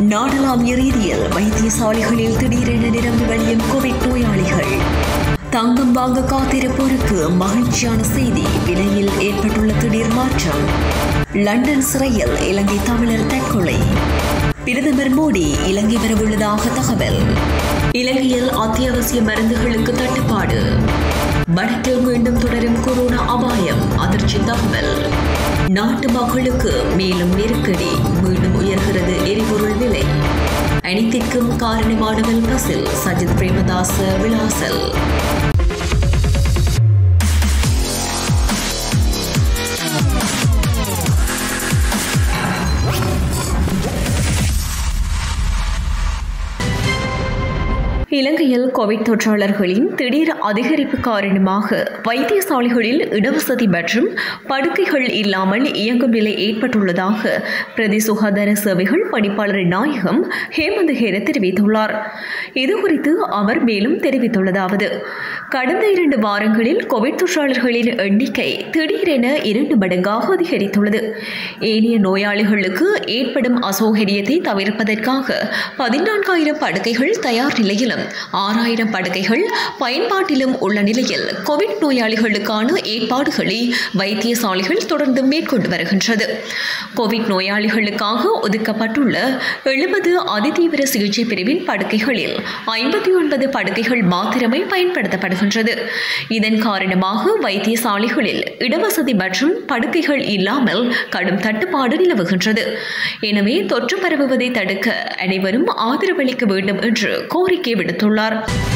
நாடளாவிய ரீதியில் வைத்தியசாலைகளில் திடீரென நிரம்பி வழியும் கோவிட் நோயாளிகள். தங்கம் வாங்க காத்திருப்போருக்கு மகிழ்ச்சியான செய்தி, விலையில் ஏற்பட்டுள்ள திடீர் மாற்றம். லண்டன் சிறையில் இலங்கை தமிழர் தற்கொலை. பிரதமர் மோடி இலங்கை வரவுள்ளதாக தகவல். இலங்கையில் அத்தியாவசிய மருந்துகளுக்கு தட்டுப்பாடு. வடக்கில் மீண்டும் தொடரும் கொரோனா அபாயம், அதிர்ச்சி தகவல். நாட்டு மக்களுக்கு மேலும் நெருக்கடி, மீண்டும் உயர்கிறது எரிபொருள் விலை. அனைத்திற்கும் காரணமானவள் பசில், சஜித் பிரேமதாச விலாசல். இலங்கையில் கோவிட் தொற்றாளர்களின் திடீர் அதிகரிப்பு காரணமாக வைத்தியசாலைகளில் இடவசதி மற்றும் படுக்கைகள் இல்லாமல் இயங்கும் நிலை ஏற்பட்டுள்ளதாக பிரதி சுகாதார சேவைகள் பணிப்பாளர் நாயகம் ஹேமந்த் ஹேர தெரிவித்துள்ளார். இதுகுறித்து அவர் மேலும் தெரிவித்துள்ளதாவது, கடந்த 2 வாரங்களில் கோவிட் தொற்றாளர்களின் எண்ணிக்கை திடீரென 2 மடங்காக அதிகரித்துள்ளது. ஏனைய நோயாளிகளுக்கு ஏற்படும் அசௌகரியத்தை தவிர்ப்பதற்காக 14,000 படுக்கைகள் தயார் நிலையிலும் 6,000 படுக்கைகள் பயன்பாட்டிலும் உள்ள நிலையில் கோவிட் நோயாளிகளுக்கான ஏற்பாடுகளை வைத்தியசாலைகள் தொடர்ந்து மேற்கொண்டு வருகின்றது. கோவிட் நோயாளிகளுக்காக ஒதுக்கப்பட்டுள்ள 70 அதிதீவிர சிகிச்சை பிரிவின் படுக்கைகளில் 59 படுக்கைகள் மாத்திரமே பயன்படுத்தப்படுகின்றது. இதன் காரணமாக வைத்தியசாலைகளில் இடவசதி மற்றும் படுக்கைகள் இல்லாமல் கடும் தட்டுப்பாடு நிலவுகின்றது. எனவே தொற்று பரவுவதை தடுக்க அனைவரும் ஆதரவளிக்க வேண்டும் என்று கோரிக்கை விடுத்துள்ளார்.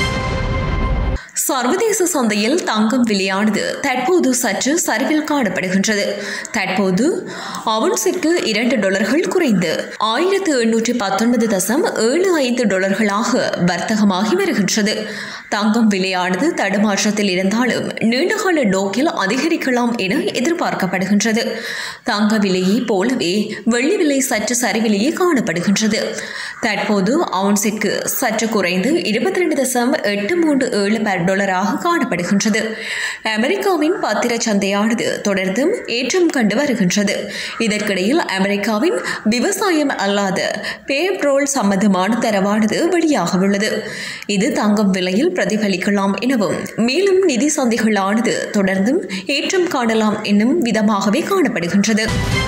சர்வதேச சந்தையில் தங்கம் விலையானது தற்போது சற்று சரிவில் காணப்படுகின்றது. தற்போது அவுன்ஸிற்கு $2 குறைந்து $1,819.75 வர்த்தகமாகி வருகின்றது. தங்கம் விலையானது தடுமாற்றத்தில் இருந்தாலும் நீண்டகால நோக்கில் அதிகரிக்கலாம் என எதிர்பார்க்கப்படுகின்றது. தங்க விலையை போலவே வெள்ளி விலை சற்று சரிவிலேயே காணப்படுகின்றது. தற்போது அவுன்ஸிற்கு சற்று குறைந்து $22.837 காணப்படுகின்றது. அமெரிக்காவின் பத்திர சந்தையானது தொடர்ந்தும் ஏற்றம் கண்டு வருகின்றது. இதற்கிடையில் அமெரிக்காவின் விவசாயம் அல்லாத பேப்ரோல் சம்பந்தமான தரவானது வெளியாக உள்ளது. இது தங்கம் விலையில் பிரதிபலிக்கலாம் எனவும் மேலும் நிதி சந்தைகளானது தொடர்ந்தும் ஏற்றம் காணலாம் என்னும் விதமாகவே காணப்படுகின்றது.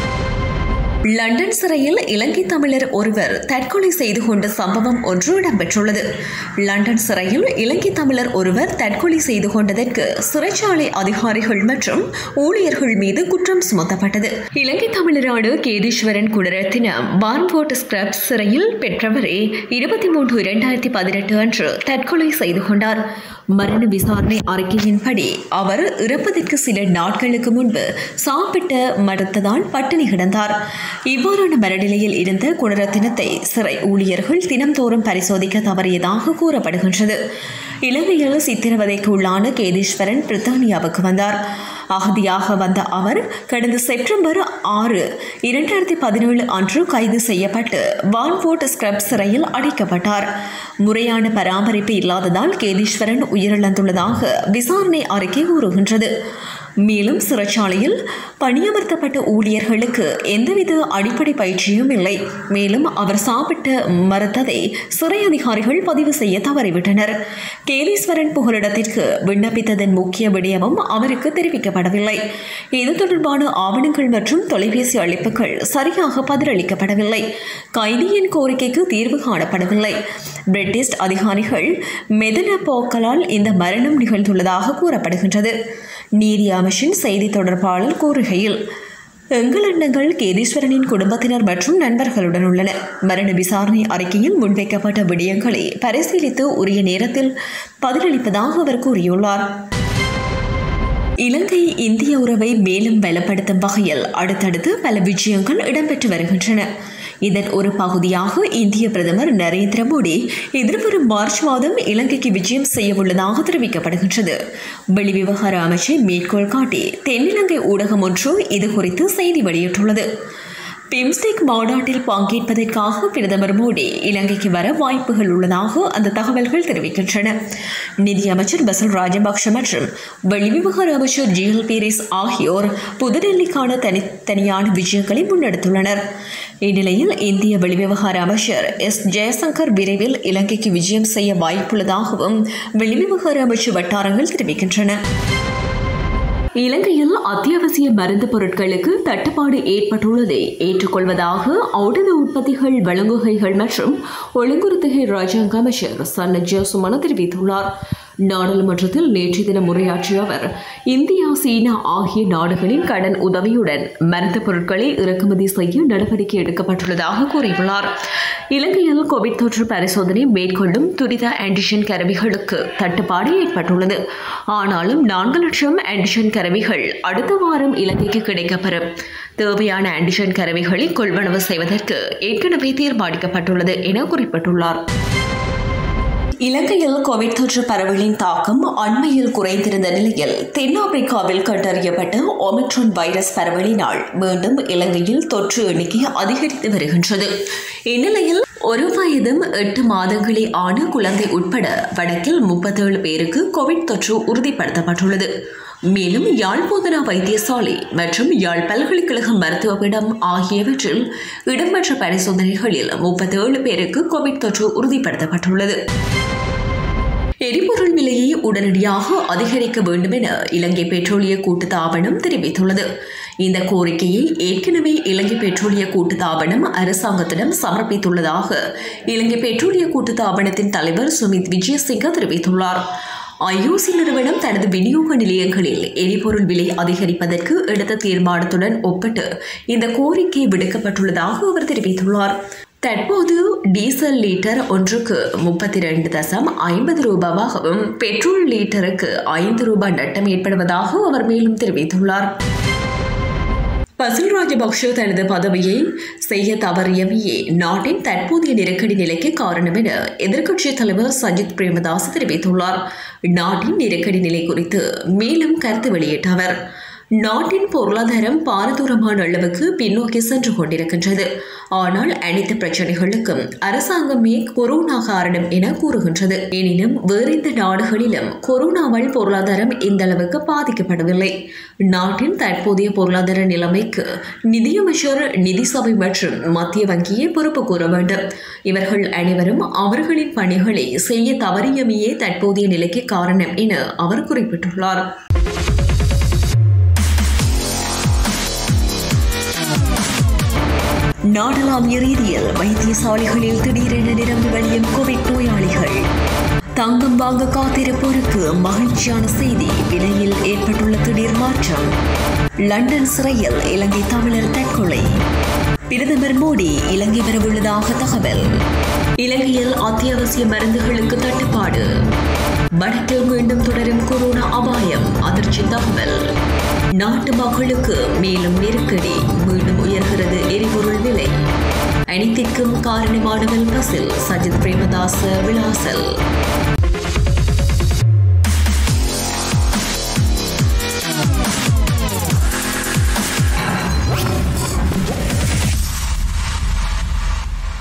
லண்டன் சிறையில் இலங்கை தமிழர் ஒருவர் தற்கொலை செய்து கொண்ட சம்பவம் ஒன்று இடம்பெற்றுள்ளது. லண்டன் சிறையில் இலங்கை தமிழர் ஒருவர் தற்கொலை செய்து கொண்டதற்கு சிறைச்சாலை அதிகாரிகள் மற்றும் ஊழியர்கள் மீது குற்றம் சுமத்தப்பட்டது. இலங்கை தமிழரான கேதீஸ்வரன் குணரத்தின வான்வோட் ஸ்கிரப் சிறையில் பெற்றவரே 23/2018 அன்று தற்கொலை செய்து கொண்டார். மரண விசாரணை அறிக்கையின்படி அவர் இறப்பதற்கு சில நாட்களுக்கு முன்பு சாப்பிட்ட மறுத்ததால் பட்டினி கிடந்தார். இவ்வாறான மனநிலையில் இருந்த குணரத்தினத்தை சிறை ஊழியர்கள் தினம்தோறும் பரிசோதிக்க தவறியதாக கூறப்படுகின்றது. இலங்கையில் சித்திரவதைக்கு உள்ளான கேதீஸ்வரன் பிரித்தானியாவுக்கு வந்தார். அகதியாக வந்த அவர் கடந்த செப்டம்பர் 6, 2017 அன்று கைது செய்யப்பட்டு வான்வோட் ஸ்கிரப் சிறையில் அடைக்கப்பட்டார். முறையான பராமரிப்பு இல்லாததால் கேதீஸ்வரன் உயிரிழந்துள்ளதாக விசாரணை அறிக்கை கூறுகின்றது. மேலும் சிறைச்சாலையில் பணியமர்த்தப்பட்ட ஊழியர்களுக்கு எந்தவித அடிப்படை பயிற்சியும் இல்லை. மேலும் அவர் சாப்பிட்ட மறுத்ததை சிறை அதிகாரிகள் பதிவு செய்ய தவறிவிட்டனர். கேதீஸ்வரன் புகலிடத்திற்கு விண்ணப்பித்ததன் முக்கிய விடயமும் அவருக்கு தெரிவிக்கப்படவில்லை. இது தொடர்பான ஆவணங்கள் மற்றும் தொலைபேசி அழைப்புகள் சரியாக பதிலளிக்கப்படவில்லை. கைதியின் கோரிக்கைக்கு தீர்வு காணப்படவில்லை. பிரிட்டிஷ் அதிகாரிகள் மெதன போக்கலால் இந்த மரணம் நிகழ்ந்துள்ளதாக கூறப்படுகின்றது. நீதி அமைச்சின் செய்தி தொடர்பாளர் கூறுகையில், எங்கள் எண்ணங்கள் கேதீஸ்வரனின் குடும்பத்தினர் மற்றும் நண்பர்களுடன் உள்ளன. மரண விசாரணை அறிக்கையில் முன்வைக்கப்பட்ட விடயங்களை பரிசீலித்து உரிய நேரத்தில் பதிலளிப்பதாக அவர் கூறியுள்ளார். இலங்கை இந்திய உறவை மேலும் பலப்படுத்தும் வகையில் அடுத்தடுத்து பல விஜயங்கள் இடம்பெற்று வருகின்றன. இதன் ஒரு பகுதியாக இந்திய பிரதமர் நரேந்திர மோடி எதிர்வரும் மார்ச் மாதம் இலங்கைக்கு விஜயம் செய்ய உள்ளதாக தெரிவிக்கப்படுகின்றது. வெளிவிவகார அமைச்சை மேற்கோள் காட்டி தென்னிலங்கை ஊடகம் ஒன்று இதுகுறித்து செய்தி வெளியிட்டுள்ளது. பிம்ஸ்டெக் மாநாட்டில் பங்கேற்பதற்காக பிரதமர் மோடி இலங்கைக்கு வர வாய்ப்புகள் உள்ளதாக அந்த தகவல்கள் தெரிவிக்கின்றன. நிதியமைச்சர் பசில் ராஜபக்ஷ மற்றும் வெளிவிவகார அமைச்சர் ஜிஎல் பீரிஸ் ஆகியோர் புதுடெல்லிக்கான தனித்தனியான விஜயங்களை முன்னெடுத்துள்ளனர். இந்நிலையில் இந்திய வெளிவிவகார அமைச்சர் எஸ் ஜெயசங்கர் விரைவில் இலங்கைக்கு விஜயம் செய்ய வாய்ப்புள்ளதாகவும் வெளிவிவகார அமைச்சு வட்டாரங்கள் தெரிவிக்கின்றன. இலங்கையில் அத்தியாவசிய மருந்து பொருட்களுக்கு தட்டுப்பாடு ஏற்பட்டுள்ளதை ஏற்றுக்கொள்வதாக ஔடத உற்பத்திகள் வழங்குகைகள் மற்றும் ஒழுங்குறுத்துகை ராஜாங்க அமைச்சர் சன்னத் ஜெயசுமன தெரிவித்துள்ளார். நாடாளுமன்றத்தில் நேற்றைய தினம் உரையாற்றிய அவர் இந்தியா, சீனா ஆகிய நாடுகளின் கடன் உதவியுடன் மருந்து பொருட்களை இறக்குமதி செய்ய நடவடிக்கை எடுக்கப்பட்டுள்ளதாக கூறியுள்ளார். இலங்கையில் கோவிட் தொற்று பரிசோதனை மேற்கொள்ளும் துரித ஆன்டிஜென் கருவிகளுக்கு தட்டுப்பாடு ஏற்பட்டுள்ளது. ஆனாலும் 4 லட்சம் ஆன்டிஜென் கருவிகள் அடுத்த வாரம் இலங்கைக்கு கிடைக்கப்பெறும். தேவையான ஆன்டிஜென் கருவிகளை கொள்வனவு செய்வதற்கு ஏற்கனவே தீர்மானிக்கப்பட்டுள்ளது என குறிப்பிட்டுள்ளார். இலங்கையில் கோவிட் தொற்று பரவலின் தாக்கம் அண்மையில் குறைந்திருந்த நிலையில் தென்னாப்பிரிக்காவில் கண்டறியப்பட்ட ஒமிக்ரான் வைரஸ் பரவலினால் மீண்டும் இலங்கையில் தொற்று எண்ணிக்கை அதிகரித்து வருகின்றது. இந்நிலையில் 1 வயதும் 8 மாதங்களே ஆன குழந்தை உட்பட வடக்கில் 37 பேருக்கு கோவிட் தொற்று உறுதிப்படுத்தப்பட்டுள்ளது. மேலும் யாழ் போதனா வைத்தியசாலை மற்றும் யாழ் பல்கலைக்கழக மருத்துவப்பீடம் ஆகியவற்றில் இடம்பெற்ற பரிசோதனைகளில் 37 பேருக்கு கோவிட் தொற்று உறுதிப்படுத்தப்பட்டுள்ளது. எரிபொருள் விலையை உடனடியாக அதிகரிக்க வேண்டும் என இலங்கை பெட்ரோலிய கூட்டுத்தாபனம் தெரிவித்துள்ளது. இந்த கோரிக்கையை ஏற்கனவே இலங்கை பெட்ரோலிய கூட்டுத்தாபனம் அரசாங்கத்திடம் சமர்ப்பித்துள்ளதாக இலங்கை பெட்ரோலிய கூட்டுத்தாபனத்தின் தலைவர் சுமித் விஜயசிங்க தெரிவித்துள்ளார். ஐஓசி நிறுவனம் தனது விநியோக நிலையங்களில் எரிபொருள் விலை அதிகரிப்பதற்கு எடுத்த தீர்மானத்துடன் ஒப்பிட்டு இந்த கோரிக்கை விடுக்கப்பட்டுள்ளதாக அவர் தெரிவித்துள்ளார். தற்போது டீசல் லீட்டர் ஒன்றுக்கு 32.50 ரூபாவாகவும் பெட்ரோல் லீட்டருக்கு 5 ரூபாய் நட்டம் ஏற்படுவதாக அவர் மேலும் தெரிவித்துள்ளார். பசில் ராஜபக்ஷ தனது பதவியை செய்ய தவறியமையே நாட்டின் தற்போதைய நெருக்கடி நிலைக்கு காரணம் என எதிர்க்கட்சித் தலைவர் சஜித் பிரேமதாஸ் தெரிவித்துள்ளார். நாட்டின் நெருக்கடி நிலை குறித்து மேலும் கருத்து வெளியிட்ட அவர் நாட்டின் பொருளாதாரம் பாரதூரமான அளவுக்கு பின்னோக்கி சென்று கொண்டிருக்கின்றது. ஆனால் அனைத்து பிரச்சனைகளுக்கும் அரசாங்கமே கொரோனா காரணம் என கூறுகின்றது. எனினும் வேறெந்த நாடுகளிலும் கொரோனாவால் பொருளாதாரம் இந்த அளவுக்கு பாதிக்கப்படவில்லை. நாட்டின் தற்போதைய பொருளாதார நிலைமைக்கு நிதியமைச்சர், நிதி சபை மற்றும் மத்திய வங்கியை பொறுப்பு கூற வேண்டும். இவர்கள் அனைவரும் அவர்களின் பணிகளை செய்ய தவறியமையே தற்போதைய நிலைக்கு காரணம் என அவர் குறிப்பிட்டுள்ளார். நாடளாவிய ரீதியில் வைத்தியசாலைகளில் திடீரென நிரம்பி வழியும் கோவிட் நோயாளிகள். தங்கம் வாங்க காத்திருப்போருக்கு மகிழ்ச்சியான செய்தி, விலையில் ஏற்பட்டுள்ள திடீர் மாற்றம். லண்டன் சிறையில் இலங்கை தமிழர் தற்கொலை. பிரதமர் மோடி இலங்கை வரவுள்ளதாக தகவல். இலங்கையில் அத்தியாவசிய மருந்துகளுக்கு தட்டுப்பாடு. வடக்கில் மீண்டும் தொடரும் கொரோனா அபாயம், அதிர்ச்சி தகவல். நாட்டு மக்களுக்கு மேலும் நெருக்கடி, மீண்டும் உயர்கிறது எரிபொருள் விலை. அனைத்திற்கும் காரணமானவர் பசில், சஜித் பிரேமதாச விலாசல்.